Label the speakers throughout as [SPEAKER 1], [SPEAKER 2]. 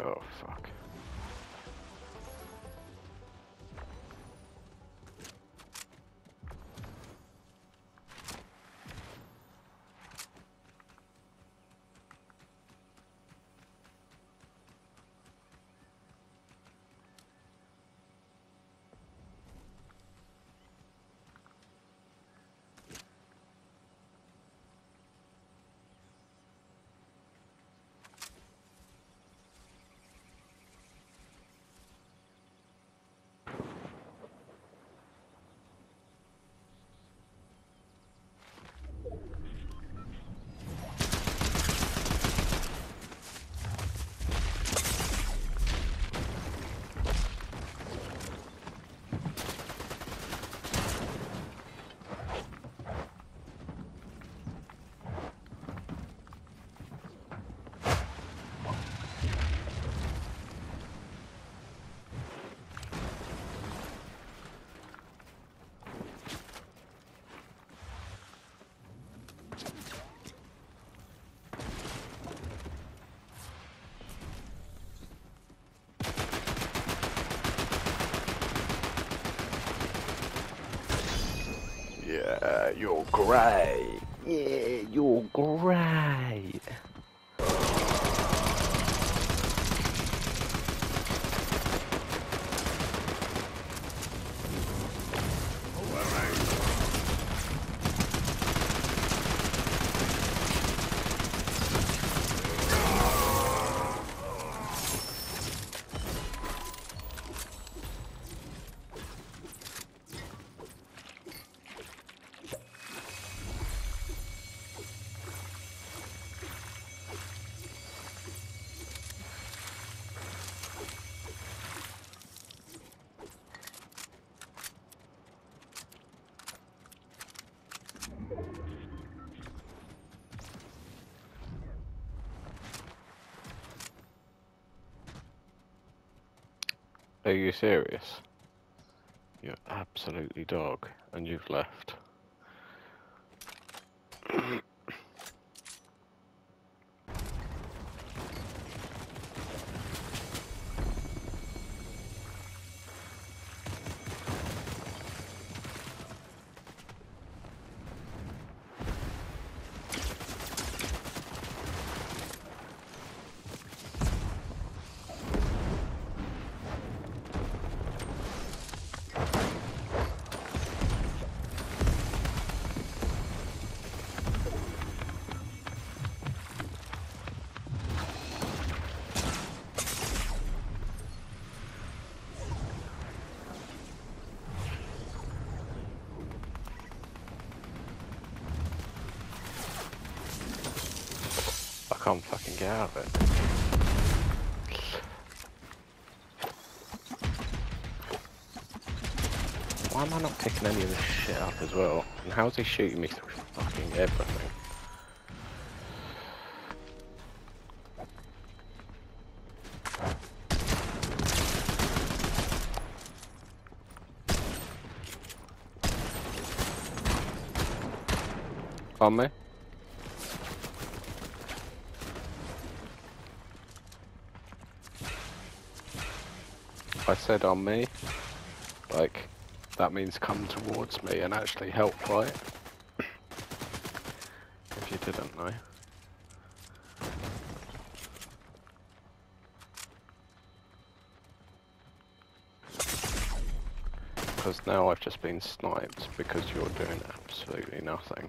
[SPEAKER 1] Oh, fuck. Yeah, you're great. Yeah, you're great. Are you serious? You're absolutely dog, and you've left. I can't fucking get out of it. Why am I not picking any of this shit up as well? And how is he shooting me through fucking everything? On me? I said on me. Like, that means come towards me and actually help, right? If you didn't know. Because now I've just been sniped because you're doing absolutely nothing.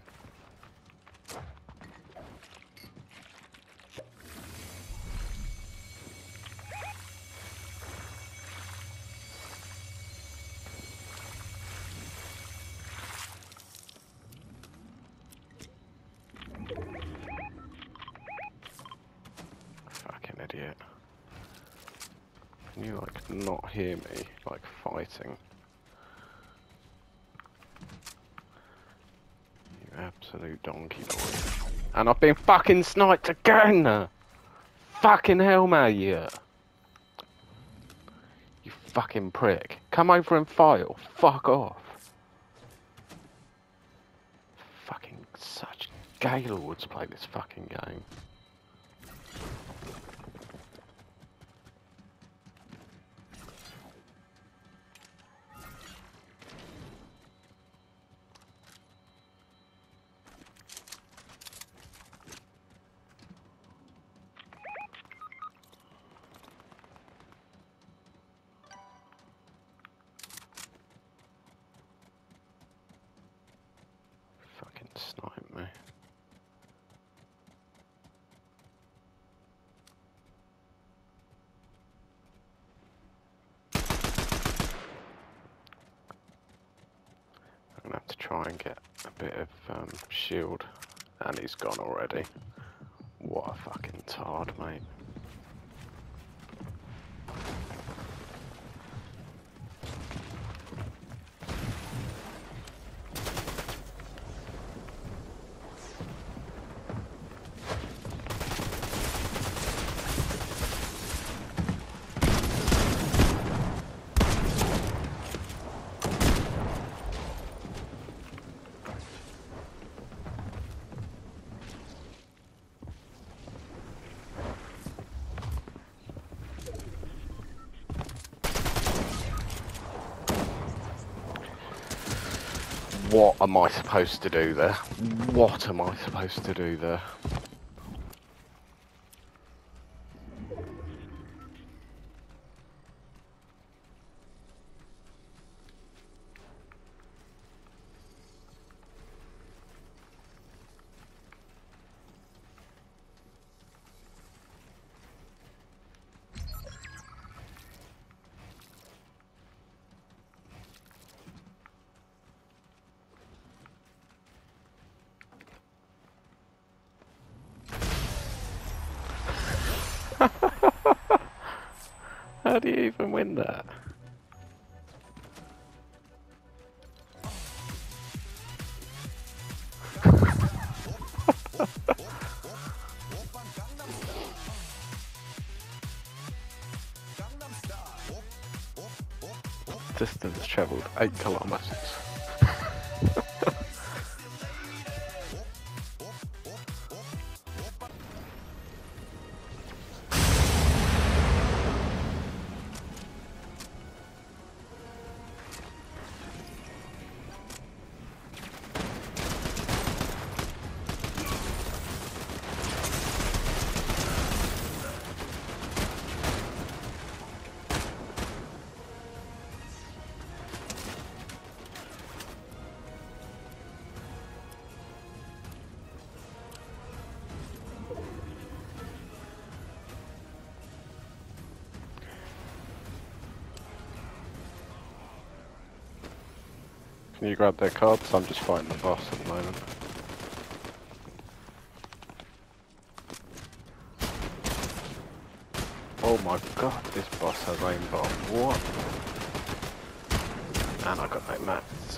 [SPEAKER 1] Fucking idiot. Can you, like, not hear me, like, fighting? You absolute donkey boy. And I've been fucking sniped again! Fucking hell, mate, yeah. You fucking prick. Come over and file. Fuck off. Fucking such gaylords play this fucking game. try and get a bit of shield. And he's gone already. What a fucking tard, mate. What am I supposed to do there? What am I supposed to do there? How do you even win that? Distance travelled 8 kilometers. Can you grab their cards? I'm just fighting the boss at the moment. Oh my god, this boss has aimbot. What? And I got no mats.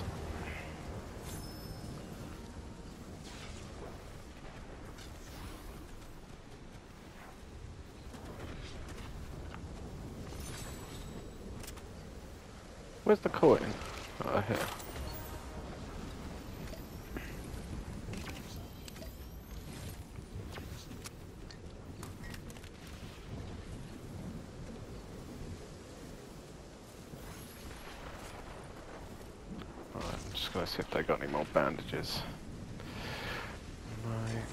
[SPEAKER 1] Where's the coin? Oh, here. I'm just gonna see if they got any more bandages. No.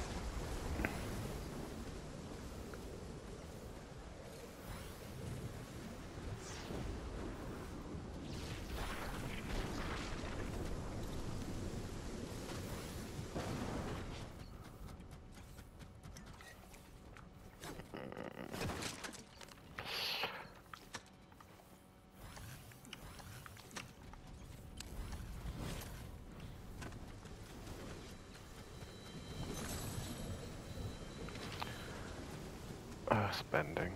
[SPEAKER 1] Spending.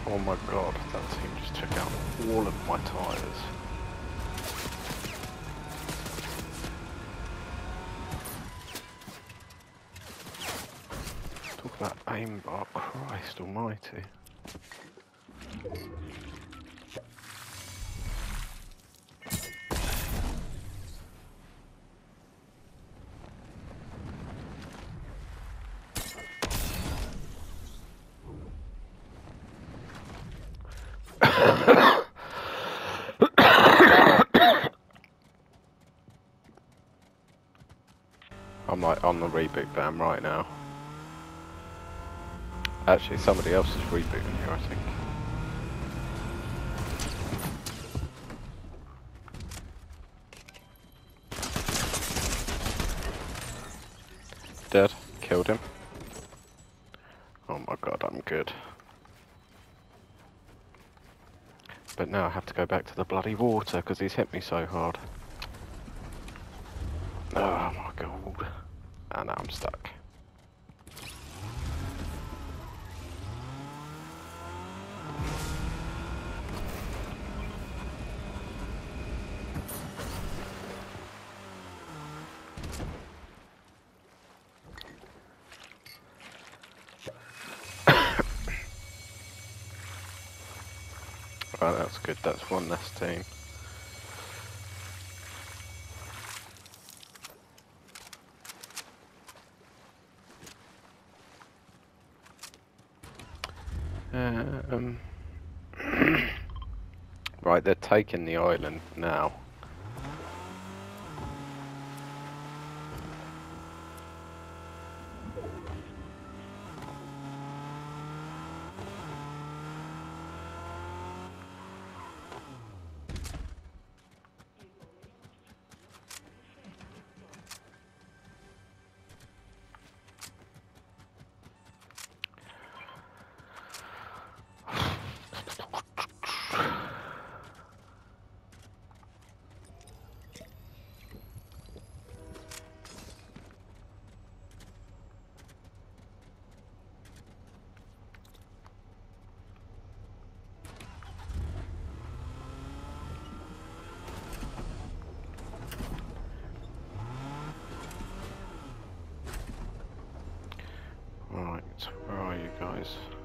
[SPEAKER 1] Oh my god, that team just took out all of my tyres. Talk about aimbot, Christ almighty. I'm like on the reboot ban right now. Actually, somebody else is rebooting here, I think. Dead. Killed him. Oh my god, I'm good. But now I have to go back to the bloody water because he's hit me so hard. Oh my god. And now I'm stuck. Right, that's good. That's one less team. Right, they're taking the island now. Right, where are you guys?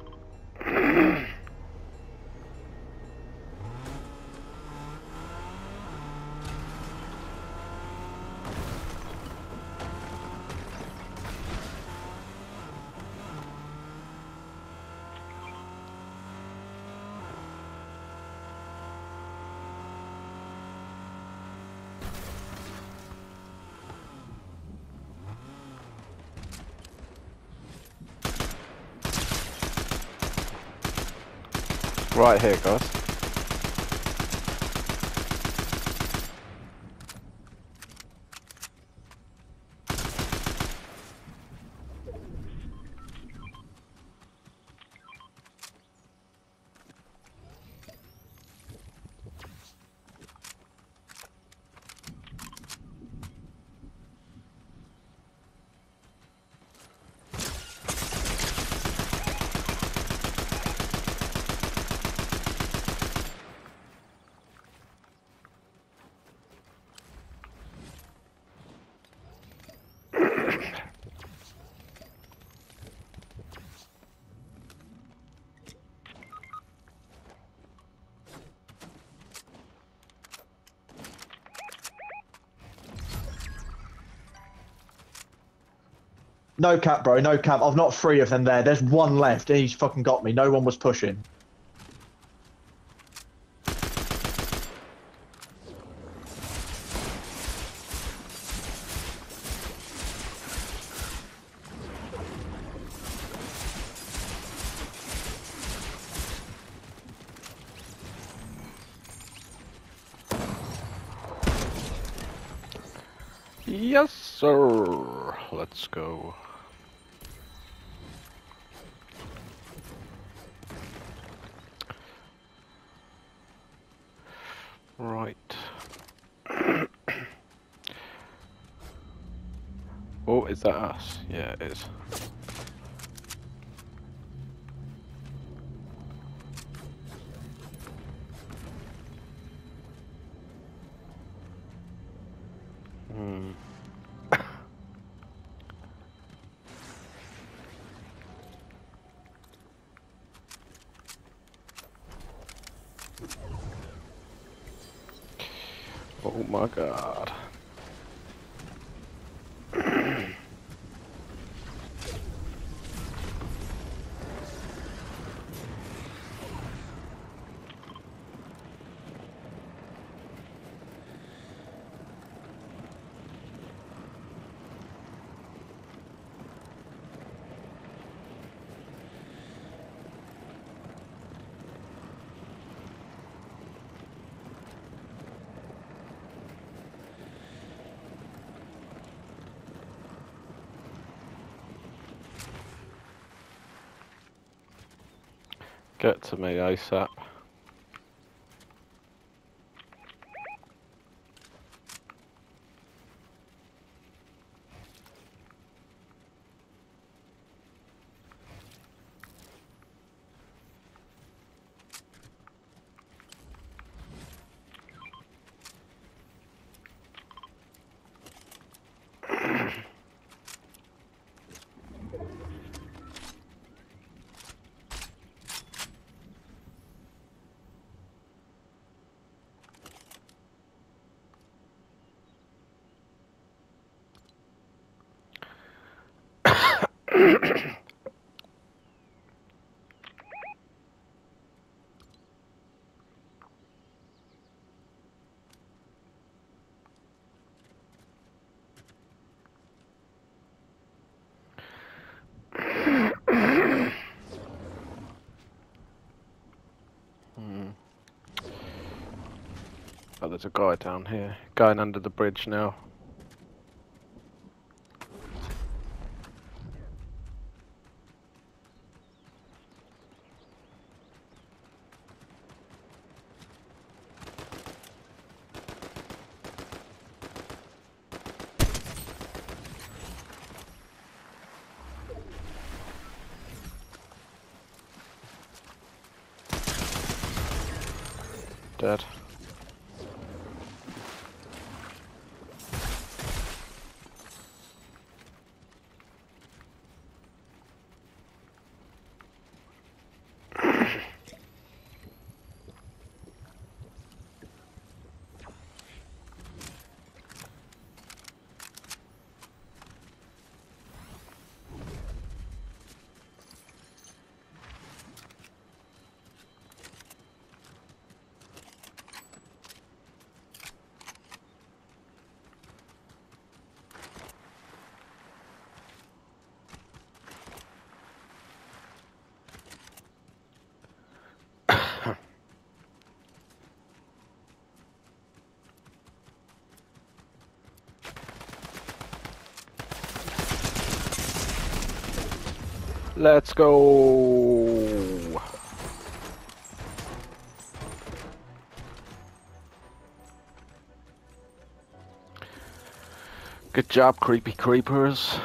[SPEAKER 1] Right here, guys.
[SPEAKER 2] No cap, bro. No cap. I've not three of them there. There's one left. He's fucking got me. No one was pushing.
[SPEAKER 1] Yes, sir. Let's go. Right. Oh, is that us? Yeah, it is. Hmm. Oh my god. Get to me ASAP. Oh, there's a guy down here. Going under the bridge now. Dead. Let's go. Good job, creepy creepers.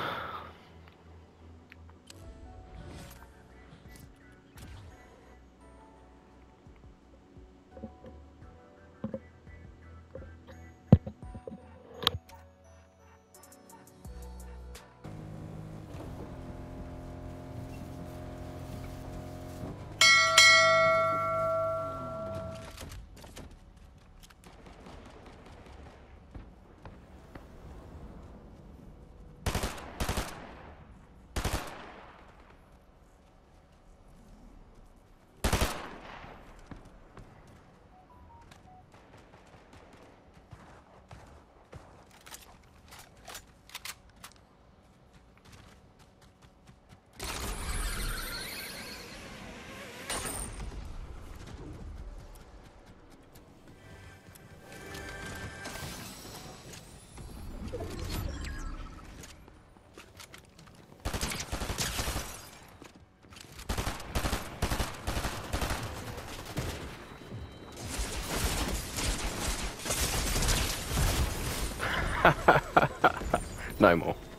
[SPEAKER 1] No more.